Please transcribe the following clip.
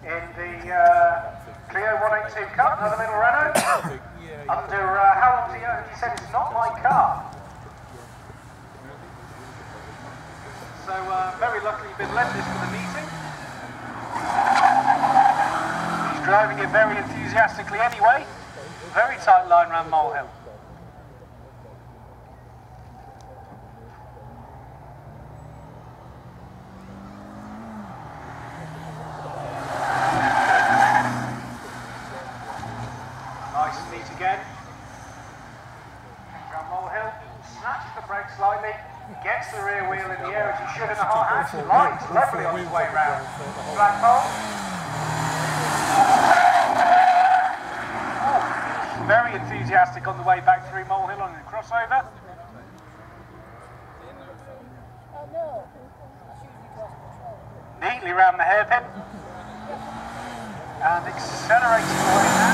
in the Clio 182 Cup, another little Renault. Under, how long has he said it's not my car. So very luckily you've been lent this for the meeting. He's driving it very enthusiastically anyway. Very tight line around Molehill. Nice and neat again. Around Molehill, snatches the brake slightly, gets the rear wheel in the air as he should in the hot hatch. Lights lovely on his way round. Flagpole. Very enthusiastic on the way back through Molehill on the crossover. Neatly round the hairpin. And accelerating away now.